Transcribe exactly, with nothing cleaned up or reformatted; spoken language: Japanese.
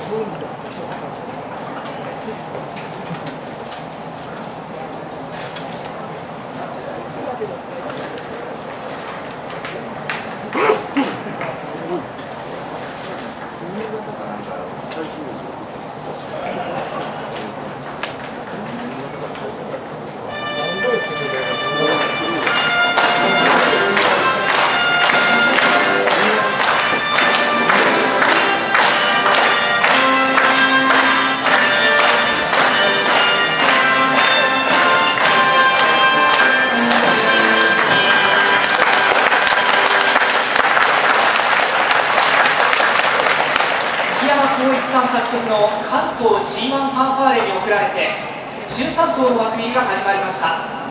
光一さん作曲の関東 ジーワン ファンファーレに贈られてじゅうさん頭の枠入りが始まりました。